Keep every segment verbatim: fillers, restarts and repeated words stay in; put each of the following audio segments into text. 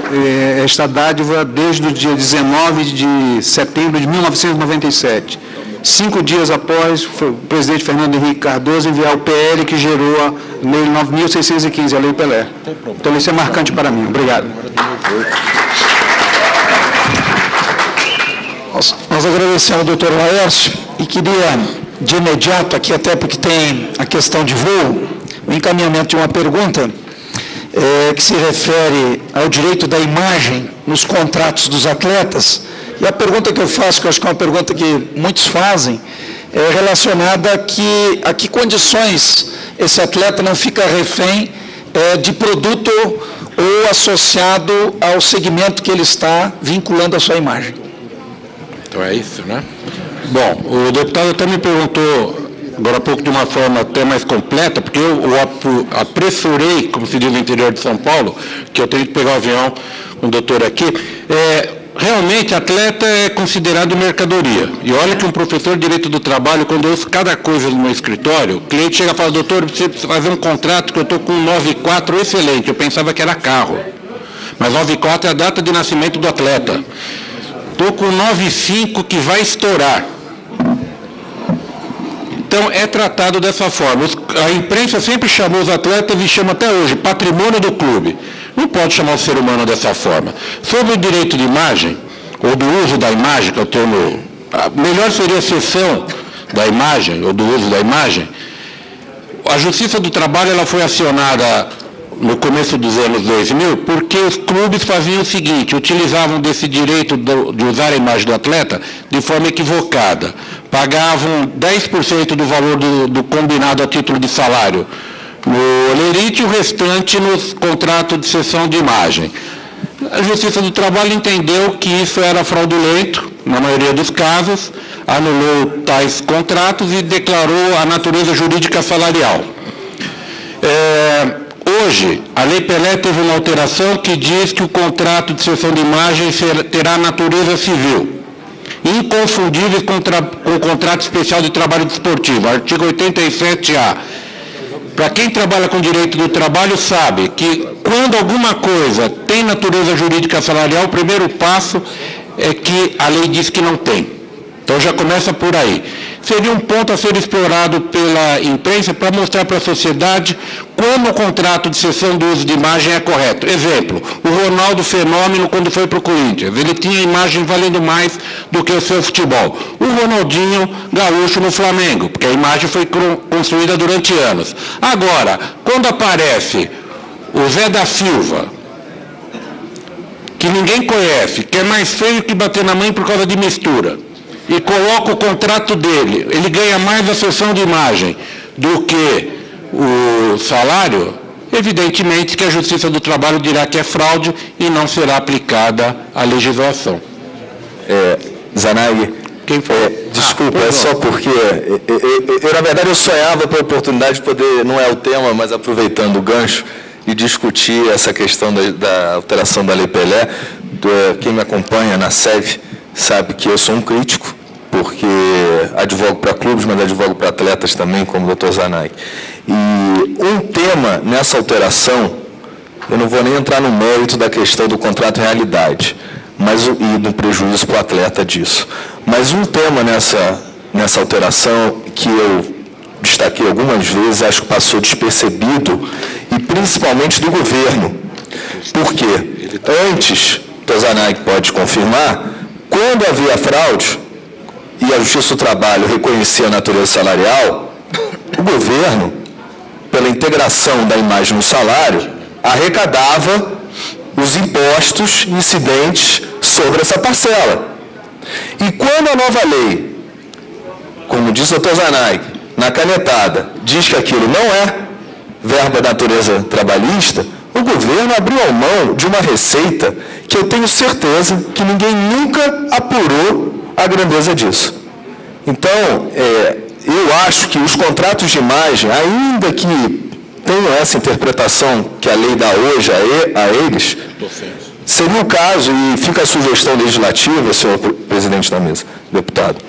eh, esta dádiva desde o dia dezenove de setembro de mil novecentos e noventa e sete. Cinco dias após o presidente Fernando Henrique Cardoso enviar o P L que gerou a Lei nove mil seiscentos e quinze, a Lei Pelé. Então, isso é marcante para mim. Obrigado. Nós, nós agradecemos ao doutor Laércio e queria, de imediato, aqui até porque tem a questão de voo, o encaminhamento de uma pergunta é, que se refere ao direito da imagem nos contratos dos atletas. E a pergunta que eu faço, que eu acho que é uma pergunta que muitos fazem, é relacionada a que, a que condições esse atleta não fica refém é, de produto ou associado ao segmento que ele está vinculando a sua imagem. Então é isso, né? Bom, o deputado até me perguntou agora há pouco de uma forma até mais completa, porque eu, eu apressurei, como se diz no interior de São Paulo, que eu tenho que pegar o avião com o doutor aqui. É, realmente, atleta é considerado mercadoria. E olha que um professor de Direito do Trabalho, quando eu ouço cada coisa no meu escritório, o cliente chega e fala, doutor, eu preciso fazer um contrato que eu estou com um nove quatro excelente. Eu pensava que era carro. Mas nove quatro é a data de nascimento do atleta. Estou com nove cinco que vai estourar. Então, é tratado dessa forma. A imprensa sempre chamou os atletas e chama até hoje patrimônio do clube. Não pode chamar o ser humano dessa forma. Sobre o direito de imagem, ou do uso da imagem, que é o termo, melhor seria a cessão da imagem, ou do uso da imagem, a Justiça do Trabalho ela foi acionada no começo dos anos dois mil, porque os clubes faziam o seguinte, utilizavam desse direito de usar a imagem do atleta de forma equivocada. Pagavam dez por cento do valor do, do combinado a título de salário no Olerite e o restante nos contratos de cessão de imagem. A Justiça do Trabalho entendeu que isso era fraudulento, na maioria dos casos, anulou tais contratos e declarou a natureza jurídica salarial. É, hoje, a Lei Pelé teve uma alteração que diz que o contrato de cessão de imagem terá natureza civil, inconfundível com, com o contrato especial de trabalho desportivo, artigo oitenta e sete A. Para quem trabalha com direito do trabalho sabe que quando alguma coisa tem natureza jurídica salarial, o primeiro passo é que a lei diz que não tem. Então já começa por aí. Seria um ponto a ser explorado pela imprensa para mostrar para a sociedade como o contrato de cessão do uso de imagem é correto. Exemplo, o Ronaldo Fenômeno, quando foi para o Corinthians, ele tinha a imagem valendo mais do que o seu futebol. O Ronaldinho Gaúcho no Flamengo, porque a imagem foi construída durante anos. Agora, quando aparece o Zé da Silva, que ninguém conhece, que é mais feio que bater na mãe por causa de mistura, e coloca o contrato dele, ele ganha mais a cessão de imagem do que o salário, evidentemente que a Justiça do Trabalho dirá que é fraude e não será aplicada a legislação. É, Zanaghi, quem foi? É, desculpa, ah, é só porque eu, eu, eu, na verdade, eu sonhava pela oportunidade de poder, não é o tema, mas aproveitando o gancho, e discutir essa questão da, da alteração da Lei Pelé. Do, quem me acompanha na S E V sabe que eu sou um crítico, porque advogo para clubes, mas advogo para atletas também, como o doutor Zanaghi. E um tema nessa alteração, eu não vou nem entrar no mérito da questão do contrato realidade, mas, e do prejuízo para o atleta disso. Mas um tema nessa, nessa alteração que eu destaquei algumas vezes, acho que passou despercebido, e principalmente do governo. Por quê? Antes, o doutor Zanaghi pode confirmar, quando havia fraude, e a Justiça do Trabalho reconhecia a natureza salarial, o governo, pela integração da imagem no salário, arrecadava os impostos incidentes sobre essa parcela. E quando a nova lei, como disse o doutor Zanaghi, na canetada, diz que aquilo não é verba da natureza trabalhista, o governo abriu a mão de uma receita que eu tenho certeza que ninguém nunca apurou a grandeza disso. Então, é, eu acho que os contratos de imagem, ainda que tenham essa interpretação que a lei dá hoje a, a eles, seria o caso, e fica a sugestão legislativa, senhor presidente da mesa, deputado,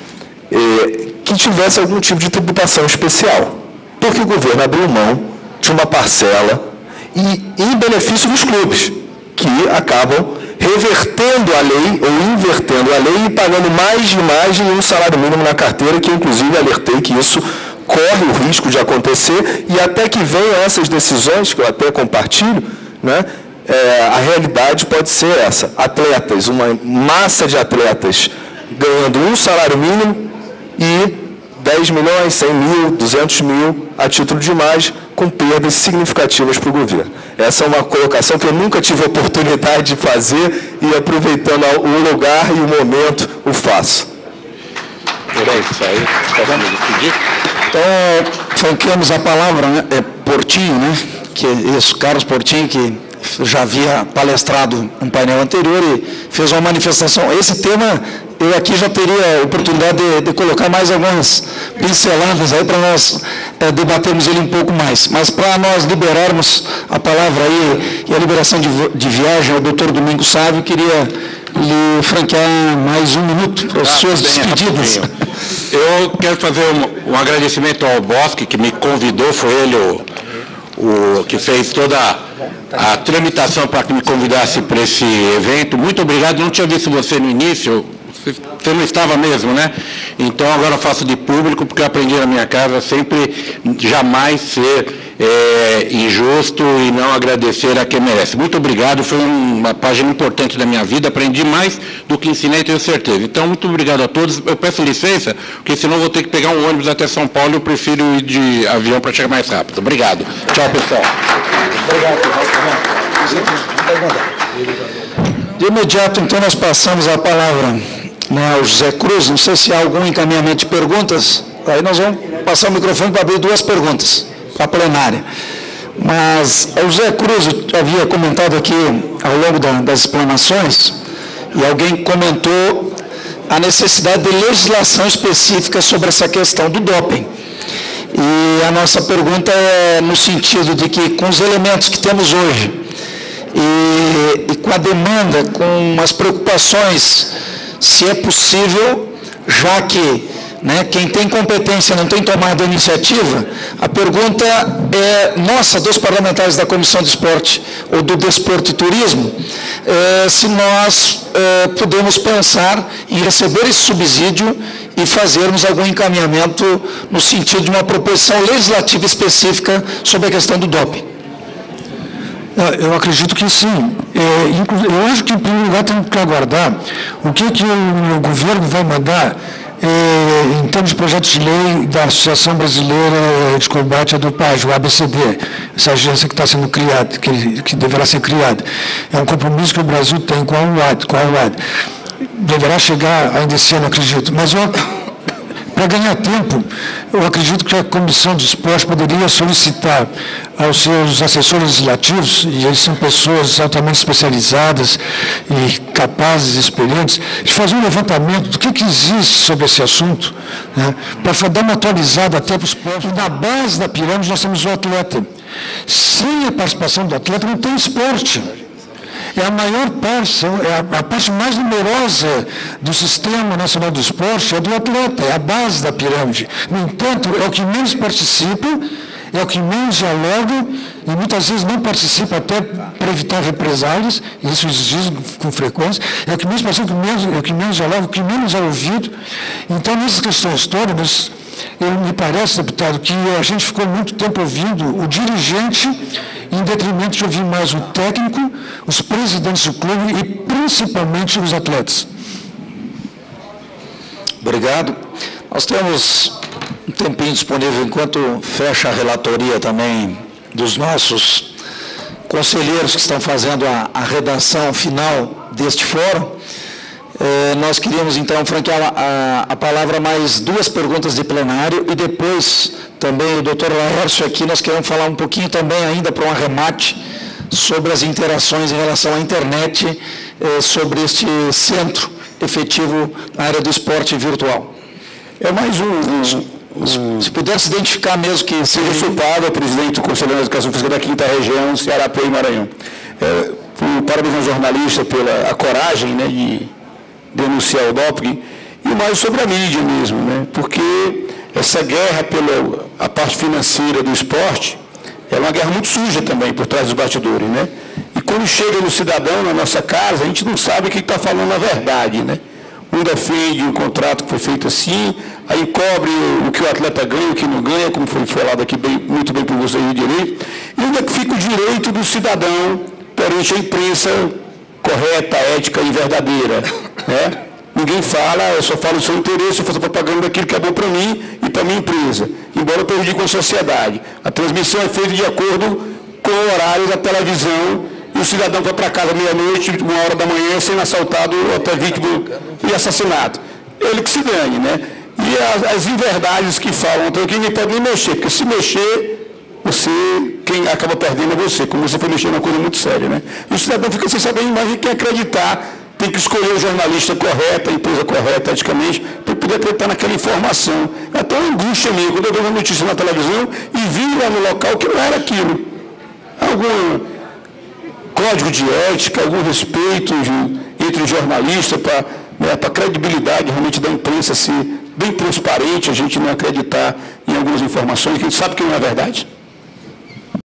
é, que tivesse algum tipo de tributação especial, porque o governo abriu mão de uma parcela e em benefício dos clubes. que acabam revertendo a lei ou invertendo a lei e pagando mais de imagem e um salário mínimo na carteira, que eu, inclusive, alertei que isso corre o risco de acontecer, e até que venham essas decisões, que eu até compartilho, né, é, a realidade pode ser essa. Atletas, uma massa de atletas ganhando um salário mínimo e dez milhões, cem mil, duzentos mil a título de imagem, com perdas significativas para o governo. Essa é uma colocação que eu nunca tive a oportunidade de fazer e, aproveitando o lugar e o momento, o faço. É isso aí. Posso me despedir? Então, franqueamos a palavra, né? É Portinho, né? Que é isso, Carlos Portinho, que já havia palestrado um painel anterior e fez uma manifestação. Esse tema, eu aqui já teria a oportunidade de, de colocar mais algumas pinceladas aí para nós é, debatermos ele um pouco mais. Mas para nós liberarmos a palavra aí e a liberação de, de viagem ao doutor Domingos Sávio, queria lhe franquear mais um minuto para os ah, seus despedidos. Eu quero fazer um, um agradecimento ao Bosque, que me convidou, foi ele o, o que fez toda a, a tramitação para que me convidasse para esse evento. Muito obrigado, não tinha visto você no início, você não estava mesmo, né? Então agora eu faço de público, porque eu aprendi na minha casa sempre jamais ser é, injusto e não agradecer a quem merece. Muito obrigado, foi uma página importante da minha vida, aprendi mais do que ensinei, tenho certeza. Então, muito obrigado a todos. Eu peço licença, porque senão eu vou ter que pegar um ônibus até São Paulo e eu prefiro ir de avião para chegar mais rápido. Obrigado. Tchau, pessoal. De imediato, então, nós passamos a palavra, né, ao José Cruz. Não sei se há algum encaminhamento de perguntas. Aí nós vamos passar o microfone para abrir duas perguntas para a plenária. Mas o José Cruz havia comentado aqui, ao longo da, das explanações, e alguém comentou a necessidade de legislação específica sobre essa questão do doping. E a nossa pergunta é no sentido de que, com os elementos que temos hoje, e, e com a demanda, com as preocupações, se é possível, já que, né, quem tem competência não tem tomado a iniciativa, a pergunta é nossa, dos parlamentares da Comissão de Esporte ou do Desporto e Turismo, é, se nós é, podemos pensar em receber esse subsídio e fazermos algum encaminhamento no sentido de uma proposição legislativa específica sobre a questão do doping. Eu acredito que sim. Eu acho que, em primeiro lugar, temos que aguardar o que, que o governo vai mandar em termos de projetos de lei da Associação Brasileira de Combate à Dopagem, o A B C D, essa agência que está sendo criada, que, que deverá ser criada. É um compromisso que o Brasil tem com a UAD, com a UAD. Deverá chegar ainda esse ano, acredito. Mas eu, para ganhar tempo, eu acredito que a Comissão de Esporte poderia solicitar aos seus assessores legislativos, e eles são pessoas altamente especializadas e capazes e experientes, de fazer um levantamento do que, que existe sobre esse assunto, né, para dar uma atualizada até para os povos. Na base da pirâmide nós temos o atleta. Sem a participação do atleta não tem esporte. É a maior parte, é a, a parte mais numerosa do Sistema Nacional do Esporte, é do atleta, é a base da pirâmide. No entanto, é o que menos participa, é o que menos dialoga, e muitas vezes não participa até para evitar represálias, isso existe com frequência, é o que menos participa, é o que menos dialoga, o que menos é ouvido. Então, nessas questões todas, eu, me parece, deputado, que a gente ficou muito tempo ouvindo o dirigente, em detrimento de ouvir mais o técnico, os presidentes do clube e principalmente os atletas. Obrigado. Nós temos um tempinho disponível enquanto fecha a relatoria também dos nossos conselheiros que estão fazendo a, a redação final deste fórum. Eh, nós queríamos, então, franquear a, a, a palavra mais duas perguntas de plenário e depois também o doutor Laércio aqui, nós queremos falar um pouquinho também ainda para um arremate sobre as interações em relação à internet, eh, sobre este centro efetivo na área do esporte virtual. É mais um... um se, se puder se identificar mesmo que... Seja Supado, presidente do Conselho de Educação Física da quinta Região, Ceará, P e Maranhão. É, parabéns ao jornalista pela a coragem, né, de denunciar o doping, e mais sobre a mídia mesmo, né, porque essa guerra pela a parte financeira do esporte é uma guerra muito suja também por trás dos bastidores, né, e quando chega no cidadão, na nossa casa, a gente não sabe quem está falando a verdade, né? Um defende um contrato que foi feito assim, aí cobre o que o atleta ganha, o que não ganha, como foi falado aqui bem, muito bem por vocês de direito, e onde é que fica o direito do cidadão perante a imprensa correta, ética e verdadeira, né? Ninguém fala, eu só falo o seu interesse, eu faço propaganda daquilo que é bom para mim e para a minha empresa, embora eu prejudique a sociedade. A transmissão é feita de acordo com o horário da televisão, e o cidadão vai para casa meia-noite, uma hora da manhã, sendo assaltado até vítima de assassinato. Ele que se dane, né? E as, as inverdades que falam, então, que ninguém pode nem mexer, porque se mexer, você, quem acaba perdendo é você, como você foi mexer numa coisa muito séria, né? E o cidadão fica sem saber mais em quem acreditar, tem que escolher o jornalista correto, a empresa correta, eticamente, para poder acreditar naquela informação. É tão angústia minha, quando eu vejo uma notícia na televisão e vi lá no local que não era aquilo. Algum código de ética, algum respeito entre os jornalistas para, né, para a credibilidade realmente da imprensa ser bem transparente, a gente não acreditar em algumas informações que a gente sabe que não é verdade.